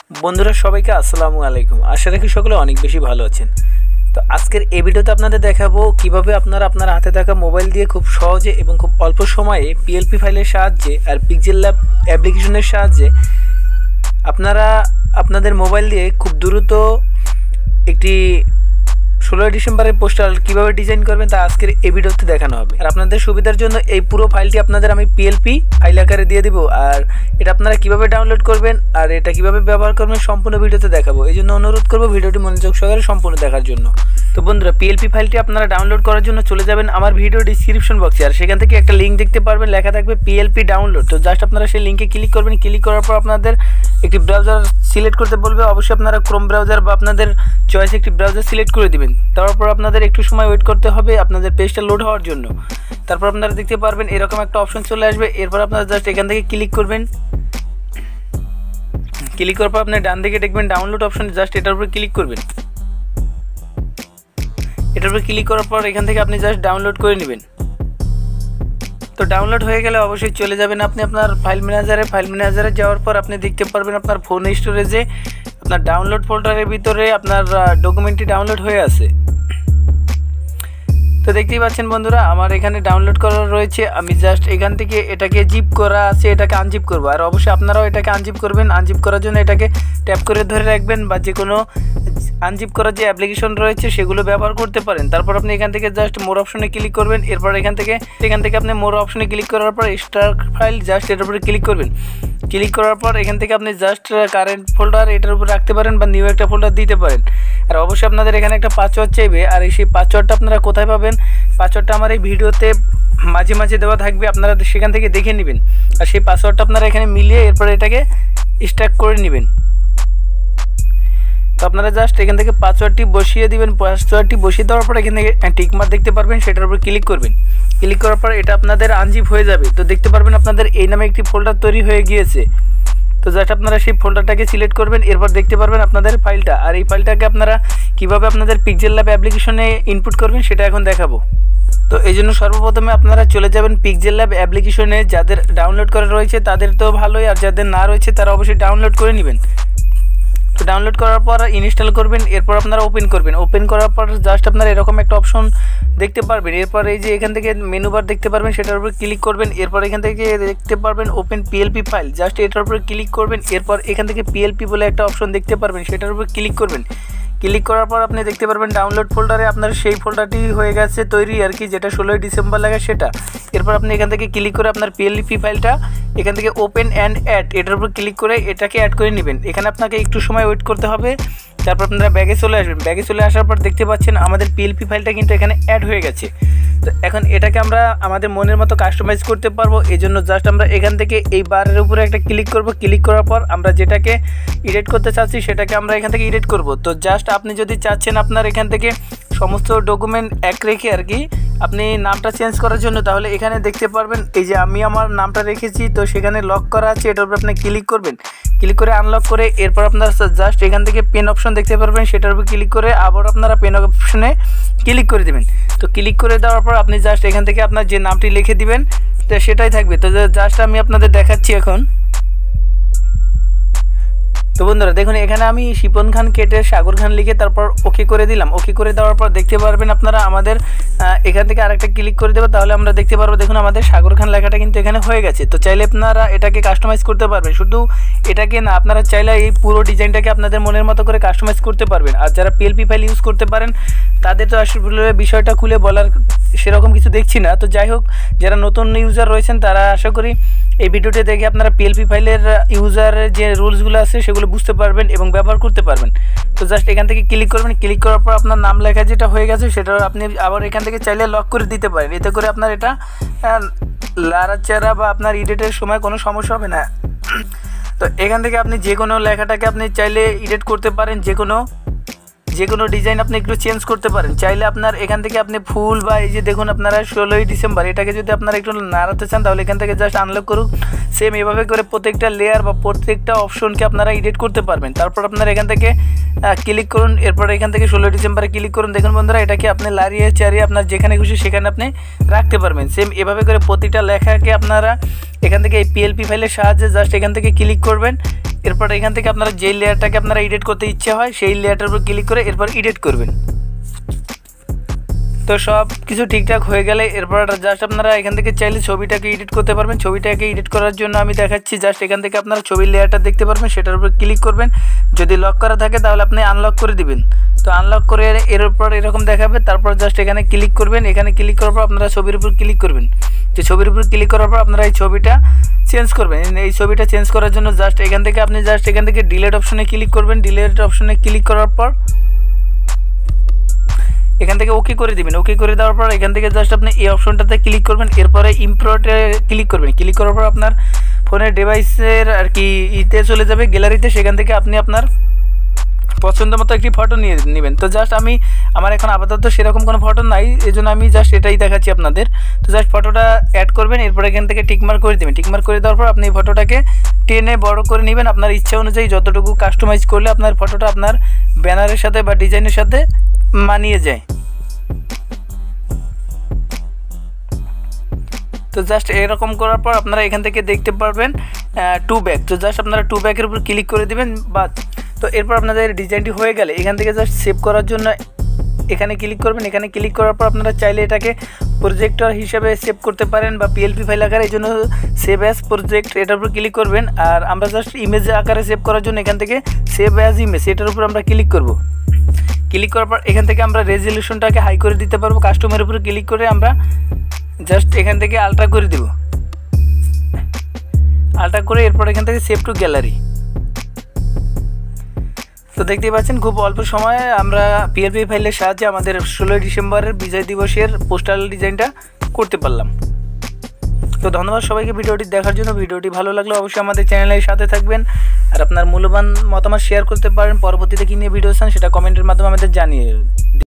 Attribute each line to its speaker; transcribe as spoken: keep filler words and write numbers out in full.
Speaker 1: বন্ধুরা সবাইকে আসসালামু আলাইকুম। আশা রাখি সকলে অনেক বেশি ভালো আছেন। তো আজকের এই ভিডিওতে আপনাদের দেখাবো কিভাবে আপনারা আপনার হাতে থাকা মোবাইল দিয়ে খুব সহজে এবং খুব অল্প সময়ে পিএলপি ফাইলের সাহায্যে আর পিক্সেল ল্যাব অ্যাপ্লিকেশনের সাহায্যে আপনারা আপনাদের মোবাইল দিয়ে খুব দ্রুত একটি ষোলোই ডিসেম্বরের পোস্টাল কীভাবে ডিজাইন করবেন তা আজকের এই ভিডিওতে দেখানো হবে। আর আপনাদের সুবিধার জন্য এই পুরো ফাইলটি আপনাদের আমি পিএলপি ফাইল আকারে দিয়ে দিব, আর এটা আপনারা কিভাবে ডাউনলোড করবেন আর এটা কিভাবে ব্যবহার করবেন সম্পূর্ণ ভিডিওতে দেখাবো। এই জন্য অনুরোধ করবো ভিডিওটি মনোযোগ সহকারে সম্পূর্ণ দেখার জন্য। তো বন্ধুরা, পিএলপি ফাইলটি আপনারা ডাউনলোড করার জন্য চলে যাবেন আমার ভিডিও ডিসক্রিপশন বক্সে, আর সেখান থেকে একটা লিঙ্ক দেখতে পারবেন, লেখা থাকবে পিএলপি ডাউনলোড। তো জাস্ট আপনারা সেই লিঙ্কে ক্লিক করবেন। ক্লিক করার পর আপনাদের একটি ব্রাউজার সিলেক্ট করতে বলবে। অবশ্যই আপনারা ক্রোম ব্রাউজার বা আপনাদের চয়েস একটি ব্রাউজার সিলেক্ট করে দিবেন। তারপর আপনাদের একটু সময় ওয়েট করতে হবে আপনাদের পেজটা লোড হওয়ার জন্য। তারপর আপনারা দেখতে পারবেন এরকম একটা অপশন চলে আসবে। এরপর আপনারা জাস্ট এখান থেকে ক্লিক করবেন। ক্লিক করার পর আপনি ডান দিকে দেখবেন ডাউনলোড অপশন, জাস্ট এটার উপরে ক্লিক করবেন। এটার উপরে ক্লিক করার পর এখান থেকে আপনি জাস্ট ডাউনলোড করে নেবেন। তো ডাউনলোড হয়ে গেলে অবশ্যই চলে যাবেন আপনি আপনার ফাইল ম্যানেজারে। ফাইল ম্যানেজারে যাওয়ার পর আপনি দেখতে পারবেন আপনার ফোন স্টোরেজে আপনার ডাউনলোড ফোল্ডারের ভিতরে আপনার ডকুমেন্টটি ডাউনলোড হয়ে আছে। তো দেখতেই পাচ্ছেন বন্ধুরা, আমার এখানে ডাউনলোড করা রয়েছে। আমি জাস্ট এখান থেকে এটাকে জিপ করা আছে, এটাকে আনজিপ করবো। আর অবশ্যই আপনারাও এটাকে আনজিপ করবেন। আনজিপ করার জন্য এটাকে ট্যাপ করে ধরে রাখবেন বা যে কোনো আনজিপ করার যে অ্যাপ্লিকেশন রয়েছে সেগুলো ব্যবহার করতে পারেন। তারপর আপনি এখান থেকে জাস্ট মোর অপশনে ক্লিক করবেন। এরপর এখান থেকে এখান থেকে আপনি মোর অপশনে ক্লিক করার পর এক্সট্রাক্ট ফাইল, জাস্ট এটার উপরে ক্লিক করবেন। ক্লিক করার পর এখান থেকে আপনি জাস্ট কারেন্ট ফোল্ডার এটার উপর রাখতে পারেন বা নিউ একটা ফোল্ডার দিতে পারেন। আর অবশ্যই আপনাদের এখানে একটা পাসওয়ার্ড চাইবে, আর এই সেই পাসওয়ার্ডটা আপনারা কোথায় পাবেন? পাসওয়ার্ডটা আমার এই ভিডিওতে মাঝে মাঝে দেওয়া থাকবে, আপনারা সেখান থেকে দেখে নেবেন। আর সেই পাসওয়ার্ডটা আপনারা এখানে মিলিয়ে এরপর এটাকে স্ট্যাক করে নেবেন। তো আপনারা জাস্ট এখান থেকে পাসওয়ার্ডটি বসিয়ে দিবেন। পাসওয়ার্ডটি বসিয়ে দেওয়ার পর এখান থেকে টিকমার্ক দেখতে পারবেন, সেটার উপর ক্লিক করবেন। ক্লিক করার পর এটা আপনাদের আনজিপ হয়ে যাবে। তো দেখতে পারবেন আপনাদের এই নামে একটি ফোল্ডার তৈরি হয়ে গিয়েছে। তো জাস্ট আপনারা সেই ফোল্ডারটাকে সিলেক্ট করবেন। এরপর দেখতে পারবেন আপনাদের ফাইলটা, আর এই ফাইলটাকে আপনারা কীভাবে আপনাদের পিক্সেল ল্যাব অ্যাপ্লিকেশনে ইনপুট করবেন সেটা এখন দেখাবো। তো এই জন্য সর্বপ্রথমে আপনারা চলে যাবেন পিক্সেল ল্যাব অ্যাপ্লিকেশনে। যাদের ডাউনলোড করা রয়েছে তাদের তো ভালোই, আর যাদের না রয়েছে তারা অবশ্যই ডাউনলোড করে নেবেন। তো ডাউনলোড করার পর ইনস্টল করবেন। এরপর আপনারা ওপেন করবেন। ওপেন করার পর জাস্ট আপনারা এরকম একটা অপশন দেখতে পারবেন। এরপর এই যে এখান থেকে মেনু বার দেখতে পারবেন, সেটার উপর ক্লিক করবেন। এরপর এখান থেকে দেখতে পারবেন ওপেন পিএলপি ফাইল, জাস্ট এটার উপরে ক্লিক করবেন। এরপর এখান থেকে পিএলপি বলে একটা অপশন দেখতে পারবেন, সেটার উপর ক্লিক করবেন। ক্লিক করার পর আপনি দেখতে পারবেন ডাউনলোড ফোল্ডারে আপনার সেই ফোল্ডারটি হয়ে গেছে তৈরি আর কি, যেটা ষোলোই ডিসেম্বর লাগে সেটা। এরপর আপনি এখান থেকে ক্লিক করে আপনার পিএলপি ফাইলটা এখান থেকে ওপেন অ্যান্ড অ্যাড এটার উপর ক্লিক করে এটাকে অ্যাড করে নেবেন। এখানে আপনাকে একটু সময় ওয়েট করতে হবে। তারপর আপনারা ব্যাগে চলে আসবেন। ব্যাগে চলে আসার পর দেখতে পাচ্ছেন আমাদের পিএলপি ফাইলটা কিন্তু এখানে অ্যাড হয়ে গেছে। তো এখন এটাকে আমরা আমাদের মনের মতো কাস্টমাইজ করতে পারবো। এই জন্য জাস্ট আমরা এখান থেকে এই বারের উপরে একটা ক্লিক করব। ক্লিক করার পর আমরা যেটাকে এডিট করতে চাচ্ছি সেটাকে আমরা এখান থেকে এডিট করব। তো জাস্ট আপনি যদি চাচ্ছেন আপনার এখান থেকে সমস্ত ডকুমেন্ট এক রেখে আর কি আপনি নামটা চেঞ্জ করার জন্য, তাহলে এখানে দেখতে পারবেন এই যে আমি আমার নামটা রেখেছি, তো সেখানে লক করা আছে, এটার উপর আপনি ক্লিক করবেন। ক্লিক করে আনলক করে এরপর আপনারা জাস্ট এখান থেকে পেন অপশন দেখতে পারবেন, সেটার উপর ক্লিক করে আবার আপনারা পেন অপশনে ক্লিক করে দেবেন। তো ক্লিক করে দেওয়ার পর আপনি জাস্ট এখান থেকে আপনার যে নামটি লিখে দিবেন তো সেটাই থাকবে। তো জাস্ট আমি আপনাদের দেখাচ্ছি এখন। তো বন্ধুরা দেখুন, এখানে আমি শিপন খান কেটে সাগর খান লিখে তারপর ওকে করে দিলাম। ওকে করে দেওয়ার পর দেখতে পারবেন আপনারা আমাদের এখান থেকে আরেকটা ক্লিক করে দেবো, তাহলে আমরা দেখতে পারবো দেখুন আমাদের সাগর খান লেখাটা কিন্তু এখানে হয়ে গেছে। তো চাইলে আপনারা এটাকে কাস্টমাইজ করতে পারবেন। শুধু এটাকে না, আপনারা চাইলে এই পুরো ডিজাইনটাকে আপনাদের মনের মতো করে কাস্টমাইজ করতে পারবেন। আর যারা পিএলপি ফাইল ইউজ করতে পারেন তাদের তো আসলে বিষয়টা খুলে বলার সেরকম কিছু দেখছি না। তো যাই হোক, যারা নতুন ইউজার রয়েছেন তারা আশা করি এই ভিডিওটি দেখে আপনারা পিএলপি ফাইলের ইউজারের যে রুলসগুলো আছে সেগুলো বুঝতে পারবেন এবং ব্যবহার করতে পারবেন। তো জাস্ট এখান থেকে ক্লিক করবেন। ক্লিক করার পর আপনার নাম লেখা যেটা হয়ে গেছে সেটা আপনি আবার এখান থেকে চাইলে লক করে দিতে পারেন। এতে করে আপনার এটা লাড়াচাড়া বা আপনার এডিটের সময় কোনো সমস্যা হবে না। তো এখান থেকে আপনি যে কোনো লেখাটাকে আপনি চাইলে এডিট করতে পারেন, যে কোনো যে কোনো ডিজাইন আপনি একটু চেঞ্জ করতে পারেন। চাইলে আপনার এখান থেকে আপনি ফুল বা এই যে দেখুন আপনারা ষোলোই ডিসেম্বর এটাকে যদি আপনারা একটু নাড়াতে চান তাহলে এখান থেকে জাস্ট আনলক করুন। সেম এভাবে করে প্রত্যেকটা লেয়ার বা প্রত্যেকটা অপশনকে আপনারা এডিট করতে পারবেন। তারপর আপনারা এখান থেকে ক্লিক করুন। এরপর এখান থেকে ষোলোই ডিসেম্বরে ক্লিক করুন। দেখুন বন্ধুরা, এটাকে আপনি লাড়িয়ে চাড়িয়ে আপনার যেখানে খুশি সেখানে আপনি রাখতে পারবেন। সেম এভাবে করে প্রতিটা লেখাকে আপনারা এখান থেকে এই পিএলপি ফাইলের সাহায্যে জাস্ট এখান থেকে ক্লিক করবেন। এরপর এখান থেকে আপনারা যেই লেয়ারটাকে আপনারা এডিট করতে ইচ্ছে হয় সেই লেয়ারটার উপর ক্লিক করে এরপর এডিট করবেন। তো সব কিছু ঠিকঠাক হয়ে গেলে এরপর জাস্ট আপনারা এখান থেকে চাইলে ছবিটাকে এডিট করতে পারবেন। ছবিটাকে এডিট করার জন্য আমি দেখাচ্ছি, জাস্ট এখান থেকে আপনারা ছবির লেয়ারটা দেখতে পারবেন, সেটার উপর ক্লিক করবেন। যদি লক করা থাকে তাহলে আপনি আনলক করে দিবেন। তো আনলক করে এর উপর এরকম দেখাবে, তারপর জাস্ট এখানে ক্লিক করবেন। এখানে ক্লিক করার পর আপনারা ছবির উপর ক্লিক করবেন। যে ছবির উপর ক্লিক করার পর আপনারা এই ছবিটা চেঞ্জ করবেন। এই ছবিটা চেঞ্জ করার জন্য জাস্ট এখান থেকে আপনি জাস্ট এখান থেকে ডিলেট অপশনে ক্লিক করবেন। ডিলেট অপশনে ক্লিক করার পর এখান থেকে ওকে করে দিবেন। ওকে করে দেওয়ার পর এখান থেকে জাস্ট আপনি এই অপশনটাতে ক্লিক করবেন। এরপরে ইম্পোর্টে ক্লিক করবেন। ক্লিক করার পর আপনার ফোনের ডিভাইসের আর কি ইতে চলে যাবে গ্যালারিতে। সেখান থেকে আপনি আপনার পছন্দ মতো একটি ফটো নিয়ে নেবেন। তো জাস্ট আমি আমার এখন আপাতত সেরকম কোনো ফটো নাই, এই জন্য আমি জাস্ট এটাই দেখাচ্ছি আপনাদের। তো জাস্ট ফটোটা অ্যাড করবেন। এরপর এখান থেকে টিকমার্ক করে দেবেন। টিকমার্ক করে দেওয়ার পর আপনি এই ফটোটাকে টেনে বড় করে নেবেন আপনার ইচ্ছা অনুযায়ী। যতটুকু কাস্টমাইজ করলে আপনার ফটোটা আপনার ব্যানারের সাথে বা ডিজাইনের সাথে মানিয়ে যায়। তো জাস্ট এরকম করার পর আপনারা এখান থেকে দেখতে পারবেন টু ব্যাক। তো জাস্ট আপনারা টু ব্যাকের উপর ক্লিক করে দেবেন বা। তো এরপর আপনাদের ডিজাইনটি হয়ে গেলে এখান থেকে জাস্ট সেভ করার জন্য এখানে ক্লিক করবেন। এখানে ক্লিক করার পর আপনারা চাইলে এটাকে প্রজেক্টর হিসেবে সেভ করতে পারেন বা পিএলপি ফাইল আকারে, এই জন্য সেভ অ্যাজ প্রজেক্ট এটার উপর ক্লিক করবেন। আর আমরা জাস্ট ইমেজ আকারে সেভ করার জন্য এখান থেকে সেভ অ্যাজ ইমেজ এটার উপর আমরা ক্লিক করব। ক্লিক করার পর এখান থেকে আমরা রেজলিউশনটাকে হাই করে দিতে পারবো। কাস্টমের উপরে ক্লিক করে আমরা জাস্ট এখান থেকে আলট্রা করে দেব। আলট্রা করে এরপর এখান থেকে সেভ টু গ্যালারি। তো দেখতেই পাচ্ছেন খুব অল্প সময়ে আমরা পিএলপি ফাইলের সাহায্যে আমাদের ষোলোই ডিসেম্বরের বিজয় দিবসের পোস্টাল ডিজাইনটা করতে পারলাম। তো ধন্যবাদ সবাইকে ভিডিওটি দেখার জন্য। ভিডিওটি ভালো লাগলে অবশ্যই আমাদের চ্যানেলের সাথে থাকবেন আর আপনার মূল্যবান মতামত শেয়ার করতে পারেন। পরবর্তীতে কী নিয়ে ভিডিও চান সেটা কমেন্টের মাধ্যমে আমাদের জানিয়ে